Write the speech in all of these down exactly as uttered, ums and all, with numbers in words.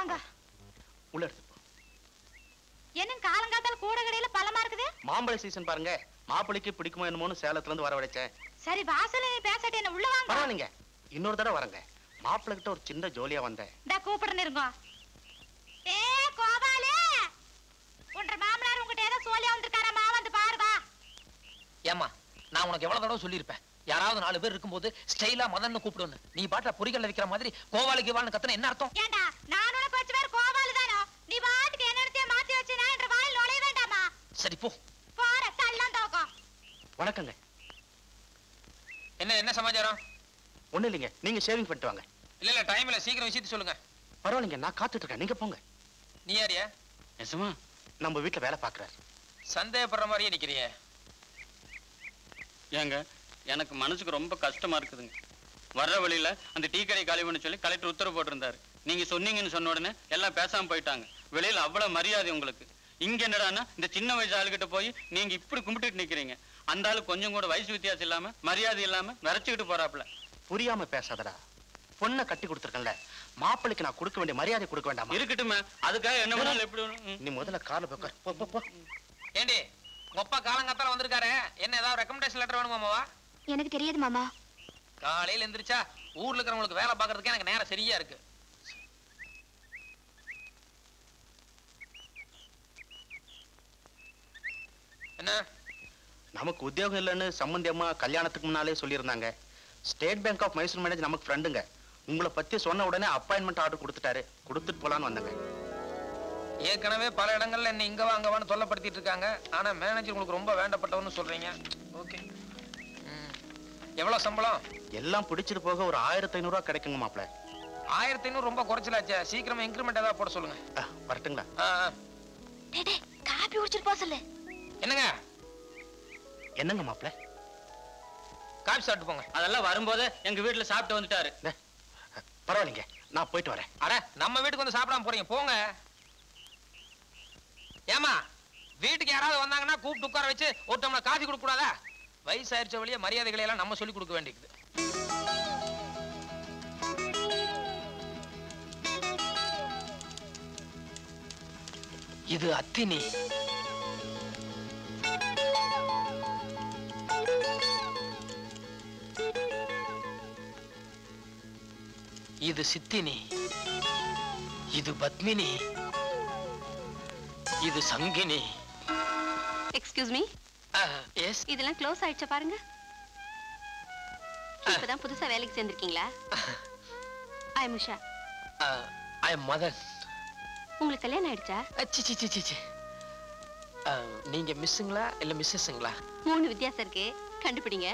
இந்தாங்க. உள்ள எடுத்து போ. என்ன காலங்காத்தால கூட கடையில பழமா இருக்குது? மாம்பழ சீசன் பாருங்க. மாப்பிளைக்கு பிடிக்குமோ என்னமோன்னு சேலத்துல இருந்து வரவழைச்சேன். சரி வாசல்ல நீ பேசிட்டு என்ன உள்ள வாங்க. பரவாயில்லைங்க, இன்னொரு தடவை வரங்க. மாப்பிள்ளை கிட்ட ஒரு சின்ன ஜோலியா வந்தேன். இந்த கூப்பிடுன்னு இருங்க. ஏ கோபாலே, உன்ற மாமனார் உங்ககிட்ட ஏதோ சோலியா வந்திருக்காரமா, வந்து பாருங்க. ஏமா, நான் உனக்கு எவ்வளவு தடவை சொல்லியிருப்பேன், யாராவது நாலு பேர் இருக்கும்போது ஸ்டைலா மதன்னு கூப்பிடுன்னு. நீ பாட்டா பொறிகள்ல வைக்கிற மாதிரி கோவாலுக்கு வாழ்னு கத்துன என்ன அர்த்தம்? ஏண்டா நான் உனக்கு வச்ச பேர் கோபாலு தானோ? நீ பாட்டுக்கு என்னத்தையே மாத்தி வச்சு நான் என்ற வாயில் நுழைய வேண்டாமா? சரி போ. போற தள்ளம் தோக்கம். வணக்கங்க. என்ன என்ன சமாச்சாரம்? ஒண்ணு இல்லைங்க, நீங்க ஷேவிங் பண்ணிட்டு வாங்க. இல்ல இல்ல டைம் இல்ல, சீக்கிரம் விஷயத்தை சொல்லுங்க. பரவாயில்லைங்க, நான் காத்துட்டு இருக்கேன், நீங்க போங்க. நீ யாரியா? எசமா, நம்ம வீட்டுல வேலை பாக்குறாரு. சந்தேகப்படுற மாதிரியே நிக்கிறியே. ஏங்க, எனக்கு மனசுக்கு ரொம்ப கஷ்டமா இருக்குதுங்க. வர்ற வழியில அந்த டீ கடை காலி பண்ண சொல்லி கலெக்டர் உத்தரவு போட்டிருந்தாரு. நீங்க சொன்னீங்கன்னு சொன்ன உடனே எல்லாம் பேசாம போயிட்டாங்க. வெளியில அவ்வளவு மரியாதை உங்களுக்கு. இங்க என்னடான்னா இந்த சின்ன வயசு ஆளுகிட்ட போய் நீங்க இப்படி கும்பிட்டுட்டு நிக்கிறீங்க. அந்த ஆளு கொஞ்சம் கூட வயசு வித்தியாசம் இல்லாம மரியாதை இல்லாம விரைச்சுக்கிட்டு போறாப்புல. புரியாம பேசாதடா. பொண்ணை கட்டி கொடுத்துருக்கேன்ல, மாப்பிளைக்கு நான் கொடுக்க வேண்டிய மரியாதை கொடுக்க வேண்டாமா? இருக்கட்டுமே, அதுக்காக என்ன பண்ணாலும் எப்படி? நீ முதல்ல கார்ல போய் போ போ போ. ஏண்டி ஒப்பா காலங்காத்தால வந்திருக்காரு, என்ன ஏதாவது ரெக்கமெண்டேஷன் லெட்டர் வேணுமா மாமா? எனக்கு தெரியாது மாமா. காலையில எந்திரிச்சா ஊர்ல இருக்கிறவங்களுக்கு வேலை பாக்குறதுக்கு எனக்கு நேரம் சரியா இருக்கு. என்ன நமக்கு உத்தியோகம் இல்லைன்னு சம்பந்தி அம்மா கல்யாணத்துக்கு முன்னாலே சொல்லியிருந்தாங்க. State Bank of Mysore manager நமக்கு ஃப்ரெண்டுங்க. உங்களை பத்தி சொன்ன உடனே அப்பாயின்மெண்ட் ஆர்டர் கொடுத்துட்டாரு. கொடுத்துட்டு போலான்னு வந்தாங்க. ஏற்கனவே பல இடங்கள்ல என்ன இங்க வாங்க வான்னு தொல்லப்படுத்திட்டு இருக்காங்க. ஆனா மேனேஜர் உங்களுக்கு ரொம்ப வேண்டப்பட்டவன்னு சொல்றீங்க. ஓகே, எவ்வளவு சம்பளம்? எல்லாம் பிடிச்சிட்டு போக ஒரு ஆயிரத்தி ஐநூறு ரூபா கிடைக்குங்க மாப்பிள்ள. ஆயிரத்தி ஐநூறு ரொம்ப குறைச்சலாச்சே, சீக்கிரமா இன்கிரிமெண்ட் ஏதாவது போட சொல்லுங்க. வரட்டுங்களா? காபி குடிச்சிட்டு போ சொல்லு. என்னங்க என்னங்க மாப்பிள்ள? காபி சாப்பிட்டு போங்க. அதெல்லாம் வரும்போது எங்க வீட்டுல சாப்பிட்டு வந்துட்டாரு. பரவாயில்லைங்க, நான் போயிட்டு வரேன். அட நம்ம வீட்டுக்கு வந்து சாப்பிடாம போறீங்க, போங்க. ஏமா, வீட்டுக்கு யாராவது வந்தாங்கன்னா கூப்பிட்டு உட்கார வச்சு ஒரு டம்ளர் காஃபி கொடுக்க கூடாதா? வயசாயிருச்ச வழியே மரியாதைகளை எல்லாம் நம்ம சொல்லி கொடுக்க வேண்டியது. இது அத்தினி. இது சித்தினி. இது பத்மினி. இது சங்கினி. Excuse me. எஸ். இதெல்லாம் க்ளோஸ் ஆயிடுச்சா பாருங்க. இப்பதான் புதுசா வேலைக்கு சேர்ந்திருக்கீங்களா? I am Usha. I am Madan. உங்களுக்கு கல்யாணம் ஆயிடுச்சா? சி சி சி சி. நீங்க மிஸ்ஸுங்களா இல்ல மிஸ்ஸஸ்ங்களா? மூணு வித்தியாசம் இருக்கு, கண்டுபிடிங்க.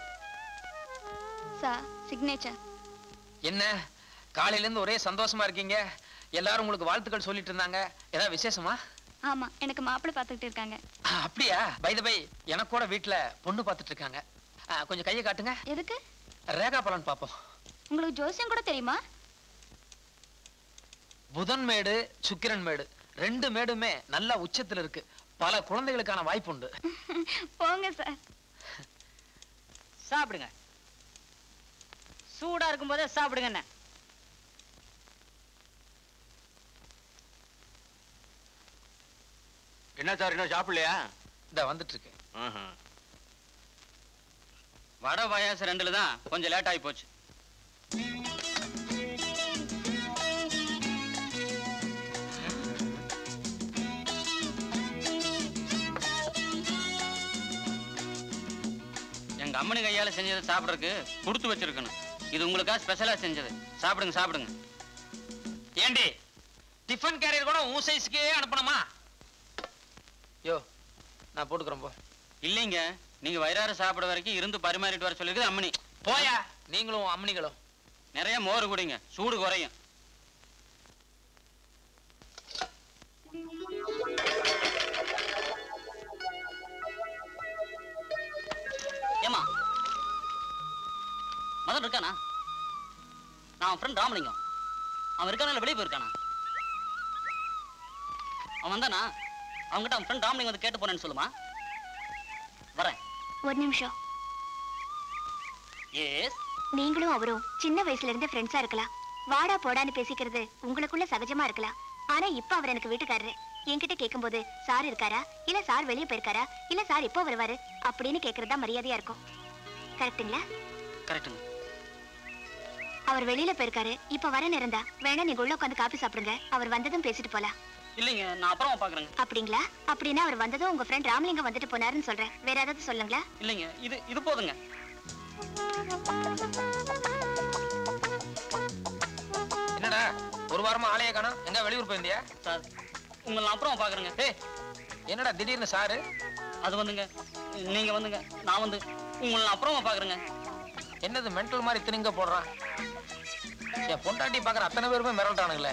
Sir signature. என்ன காலையில இருந்து ஒரே சந்தோஷமா இருக்கீங்க? எல்லாரும் உங்களுக்கு வாழ்த்துக்கள் சொல்லிட்டு இருந்தாங்க. ஏதாவது விசேஷமா? ஆமா, எனக்கு மாப்பிள்ளை பார்த்துக்கிட்டு இருக்காங்க. அப்படியா? பை த பை, எனக்கு கூட வீட்டுல பொண்ணு பார்த்துட்டு இருக்காங்க. கொஞ்சம் கையை காட்டுங்க. எதுக்கு? ரேகா பலன் பாப்போம். உங்களுக்கு ஜோசியம் கூட தெரியுமா? புதன் மேடு சுக்கிரன் மேடு ரெண்டு மேடுமே நல்ல உச்சத்துல இருக்கு. பல குழந்தைகளுக்கான வாய்ப்பு உண்டு. போங்க சார். சாப்பிடுங்க, சூடா இருக்கும் போதே சாப்பிடுங்க. என்ன என்ன சார், இன்னும் சாப்பிடலையா? இந்த வந்துட்டு இருக்கு. வட பாயாசம் ரெண்டுல தான் கொஞ்சம் லேட் ஆகி போச்சு. எங்க அம்மனி கையால செஞ்சதை சாப்பிடறதுக்கு கொடுத்து வச்சிருக்கணும். இது உங்களுக்காக ஸ்பெஷலா செஞ்சது. சாப்பிடுங்க சாப்பிடுங்க. ஏண்டி டிஃபன் கேரியர் கூட உன் சைஸ்க்கே அனுப்பணுமா? யோ, நான் போட்டுக்கிறேன் போ. இல்லைங்க, நீங்க வயிறார சாப்பிட வரைக்கும் இருந்து பரிமாறிட்டு வர சொல்லிருக்கு அம்மனி. போயா, நீங்களும் அம்மனிகளும். நிறைய மோர் குடிங்க, சூடு குறையும். ஏமா மதன் இருக்கானா? நான் ஃப்ரெண்ட் ராமலிங்கம். அவன் இருக்கான வெளியே போயிருக்கானா? அவன் வந்தானா? அவங்ககிட்ட அவன் ஃப்ரெண்ட் ராமலிங்கம் வந்து கேட்டு போறேன்னு சொல்லுமா. வரேன். ஒரு நிமிஷம். எஸ். நீங்களும் அவரும் சின்ன வயசுல இருந்து ஃப்ரெண்ட்ஸா இருக்கலாம். வாடா போடான்னு பேசிக்கிறது உங்களுக்குள்ள சகஜமா இருக்கலாம். ஆனா இப்ப அவர் எனக்கு வீட்டுக்காரரு. என்கிட்ட கேட்கும்போது சார் இருக்காரா, இல்ல சார் வெளியே போயிருக்காரா, இல்ல சார் எப்போ வருவாரு அப்படின்னு கேக்குறதா மரியாதையா இருக்கும். கரெக்ட்டுங்களா? கரெக்ட்டுங்க. அவர் வெளியில போயிருக்காரு, இப்ப வர நேரம் தான். வேணா நீங்க உள்ள உட்காந்து காபி சாப்பிடுங்க. அவர் வந்ததும் பேசிட்டு போலாம். இல்லைங்க, நான் அப்புறமா பாக்குறேங்க. அப்படிங்களா? அப்படின்னா அவர் வந்ததும் உங்க ஃப்ரெண்ட் ராமலிங்கம் வந்துட்டு போனாருன்னு சொல்றேன். வேற ஏதாவது சொல்லுங்களா? இல்லைங்க, இது இது போதுங்க. என்னடா ஒரு வாரமா ஆளைய காணோம், எங்க வெளியூர் போயிருந்தியா? சார், உங்களை நான் அப்புறமா பாக்குறேங்க. ஏய், என்னடா திடீர்னு சாரு? அது வந்துங்க, நீங்க வந்துங்க, நான் வந்து உங்களை நான் அப்புறமா பாக்குறேங்க. என்னது மென்டல் மாதிரி திணிங்க போடுறான்? என் பொண்டாட்டி பாக்குற அத்தனை பேருமே மிரட்டானுங்களே.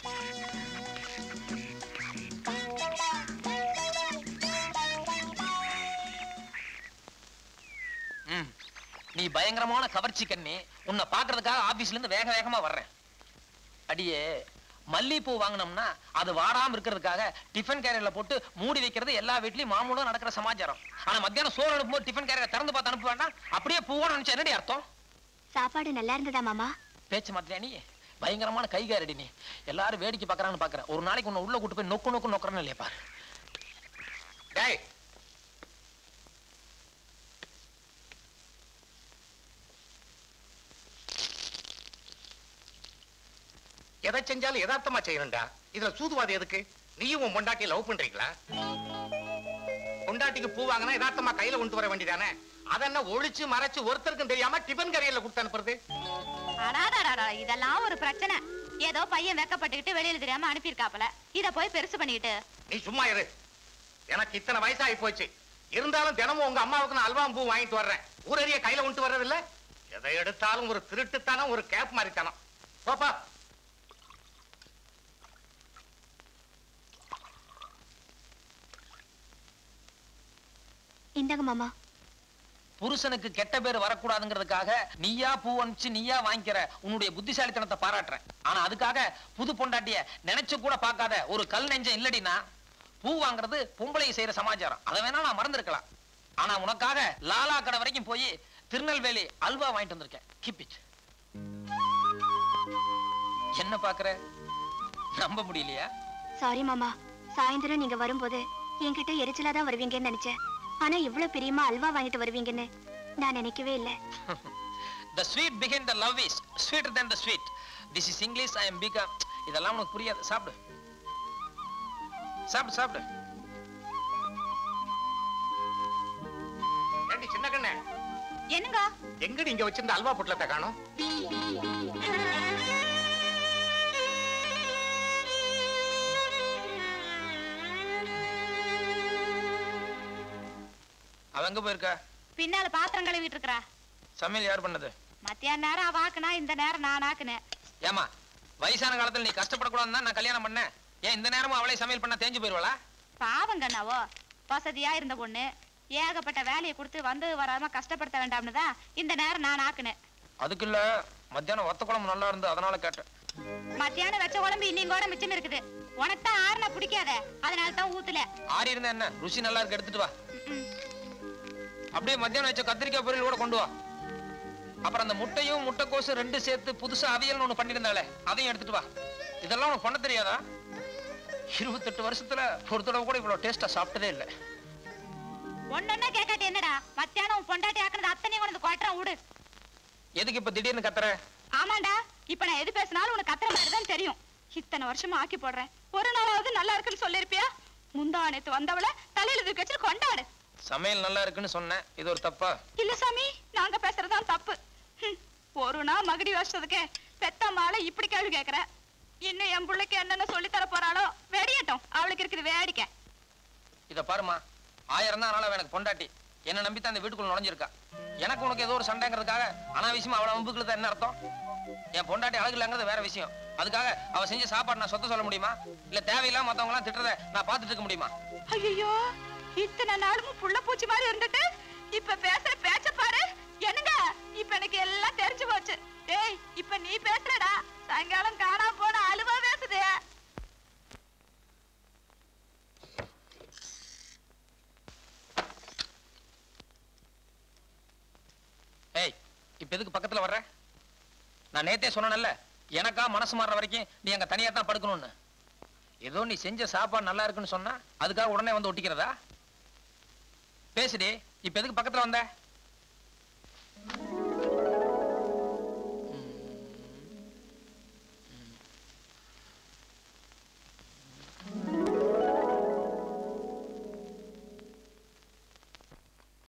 ம், நீ பயங்கரமான கவர்ச்சி கண்ணி. உன்னை பாக்குறதுக்காக ஆபீஸ்ல இருந்து வேக வேகமா வர்றேன். அடியே, மல்லிகைப்பூ வாங்கினோம்னா அது வாடாம இருக்கிறதுக்காக டிஃபன் கேரியர்ல போட்டு மூடி வைக்கிறது எல்லா வீட்லயும் மாமூலும் நடக்கிற சமாச்சாரம். ஆனா மத்தியானம் சோறு அனுப்பும்போது டிஃபன் கேரியரை திறந்து பார்த்து அனுப்ப வேண்டாம், அப்படியே பூவோட நினைச்சா என்னடி அர்த்தம்? சாப்பாடு நல்லா இருந்ததா மாமா? பேச்சு மாத்தியா நீ? பயங்கரமான கைகாரடி நீ. எல்லாரும் வேடிக்கை பாக்குறான்னு பாக்குறேன். ஒரு நாளைக்கு உன்னை உள்ள கூட்டு போய் நொக்கு நொக்கு நொக்குறன்னு இல்லையா பாரு. டேய், எதை செஞ்சாலும் யதார்த்தமா செய்யணும்டா. இதுல சூதுவாதி எதுக்கு? நீயும் உன் பொண்டாட்டியை லவ் பண்றீங்களா? பொண்டாட்டிக்கு பூ வாங்கினா யதார்த்தமா கையில கொண்டு வர வேண்டியதானே? அதென்ன ஒளிச்சு மறைச்சு ஒருத்தருக்கும் தெரியாம டிபன் கரியர்ல கொடுத்து அனுப்புறது? அடாடாடா, இதெல்லாம் ஒரு பிரச்சனை. ஏதோ பையன் வெக்கப்பட்டுக்கிட்டு வெளியில தெரியாம அனுப்பியிருக்காப்பல, இத போய் பெருசு பண்ணிக்கிட்டு. நீ சும்மா இரு. எனக்கு இத்தனை வயசாகி போச்சு. இருந்தாலும் தினமும் உங்க அம்மாவுக்கு நான் அல்வா பூ வாங்கிட்டு வர்றேன். ஊரறிய கையில கொண்டு வர்றது இல்ல. எதை எடுத்தாலும் ஒரு திருட்டுத்தானம், ஒரு கேப் மாதிரி தானம். போப்பா. இந்தாங்க மாமா. புருஷனுக்கு கெட்ட பேர் வரக்கூடாதுங்கிறதுக்காக நீயா பூ அனுப்பிச்சு நீயா வாங்கிக்கிற உன்னுடைய புத்திசாலித்தனத்தை பாராட்டுறேன். ஆனா அதுக்காக புது பொண்டாட்டிய நினைச்சு கூட பார்க்காத ஒரு கல் நெஞ்சம் இல்லடினா. பூ வாங்குறது பொம்பளை செய்யற சமாச்சாரம், அதை வேணா நான் மறந்துருக்கலாம். ஆனா உனக்காக லாலா கடை வரைக்கும் போய் திருநெல்வேலி அல்வா வாங்கிட்டு வந்திருக்கேன். Keep it. என்ன பாக்குற? நம்ப முடியலையா? சாரி மாமா, சாயந்தரம் நீங்க வரும்போது என்கிட்ட எரிச்சலா தான் வருவீங்கன்னு நினைச்சேன். ஆனா இவ்வளவு பிரியமா அல்வா வாங்கிட்டு வருவீங்கன்னு நான் நினைக்கவே இல்ல. The sweet behind the love is sweeter than the sweet. This is English. I am big. இதெல்லாம் உனக்கு புரியாது. சாப்பிடு சாப்பிடு சாப்பிடு. ஏண்டி சின்ன கண்ணே, என்னங்க எங்கடி இங்க வச்சிருந்த அல்வா பொட்டலத்தை காணோம்? அவ எங்க போயிருக்கா? பின்னால பாத்திரம் கழுவிட்டு இருக்கறா. சமையல் யார் பண்ணது? மத்தியான நேரம் அவ ஆக்குனா, இந்த நேரம் நான் ஆக்குனேன். ஏமா, வயசான காலத்துல நீ கஷ்டப்படக்கூடாதுன்னு தான் நான் கல்யாணம் பண்ணேன். ஏன் இந்த நேரமும் அவளே சமையல் பண்ண தேஞ்சு போயிருவாளா? பாவங்கண்ணாவோ, வசதியா இருந்த பொண்ணு ஏகப்பட்ட வேலையை கொடுத்து வந்து வராம கஷ்டப்படுத்த வேண்டாம்னு தான் இந்த நேரம் நான் ஆக்குனேன். அதுக்கு இல்ல, மத்தியானம் வத்த குழம்பு நல்லா இருந்து அதனால கேட்டேன். மத்தியானம் வச்ச குழம்பு இன்னும் கூட மிச்சம் இருக்குது. உனக்கு தான் ஆறுனா பிடிக்காத, அதனால தான் ஊத்துல. ஆறி இருந்தா என்ன, ருசி நல்லா இருக்கு, எடுத்துட்டு வா. அப்படியே மத்தியானம் வச்ச கத்திரிக்காய் பொரியல் கூட கொண்டு வா. அப்புறம் அந்த முட்டையும் முட்டைக்கோசு ரெண்டு சேர்த்து புதுசா அவியல்னு ஒண்ணு பண்ணிருந்தாலே அதையும் எடுத்துட்டு வா. இதெல்லாம் உனக்கு பண்ண தெரியாதா? இருபத்தெட்டு வருஷத்துல ஒரு தடவை கூட இவ்வளவு டேஸ்டா சாப்பிட்டதே இல்லை. ஒன்னொன்னா கேட்காட்டி என்னடா, மத்தியானம் பொண்டாட்டி ஆக்குனது அத்தனை கொண்டு கொட்டுறான் விடு. எதுக்கு இப்ப திடீர்னு கத்துற? ஆமாண்டா, இப்ப நான் எது பேசினாலும் உனக்கு கத்துற மாதிரிதான் தெரியும். இத்தனை வருஷமா ஆக்கி போடுறேன், ஒரு நாளாவது நல்லா இருக்குன்னு சொல்லிருப்பியா? முந்தா நேத்து வந்தவள தலையில தூக்கி வச்சு கொண்டாடு. சமையல் நல்லா இருக்குன்னு சொன்னேன், இது ஒரு தப்பா? இல்ல சாமி, நாங்க பேசுறதுதான் தப்பு. ஒரு நாள் மகடி வச்சதுக்கே பெத்தம்மால இப்படி கேள்வி கேக்குற. இன்னும் என் பிள்ளைக்கு என்னென்ன சொல்லி தர போறாளோ வெடியட்டும், அவளுக்கு இருக்குது வேடிக்கை. இத பாருமா, ஆயிரம் தான் ஆனாலும் எனக்கு பொண்டாட்டி. என்ன நம்பித்தான் அந்த வீட்டுக்குள்ள நுழைஞ்சிருக்கா. எனக்கு உனக்கு ஏதோ ஒரு சண்டைங்கிறதுக்காக அனாவசியமா அவளை அம்புக்குள்ள தான் என்ன அர்த்தம்? என் பொண்டாட்டி அழகு இல்லைங்கிறது வேற விஷயம். அதுக்காக அவ செஞ்ச சாப்பாடு நான் சொத்த சொல்ல முடியுமா? இல்ல தேவையில்லாம மத்தவங்க எல்லாம் திட்டுறத நான் பார்த்துட்டு இருக்க முடியுமா? ஐயோ, இத்தனை நாளும் புள்ள பூச்சி மாதிரி இருந்துட்டு இப்ப பேசுற பேச்ச பாரு. என்னங்க, இப்ப எனக்கு எல்லாம் தெரிஞ்சு போச்சு. டேய், இப்ப நீ பேசுறடா, சாயங்காலம் காணாம போன அலுவா பேசுது. ஏய், இப்ப எதுக்கு பக்கத்துல வர்ற? நான் நேத்தே சொன்னேன்ல, எனக்கா மனசு மாறுற வரைக்கும் நீ அங்க தனியா தான் படுக்கணும்னு. ஏதோ நீ செஞ்ச சாப்பாடு நல்லா இருக்குன்னு சொன்னா அதுக்காக உடனே வந்து ஒட்டிக்கிறதா? பேசுடி, இப்ப எதுக்கு பக்கத்துல வந்த?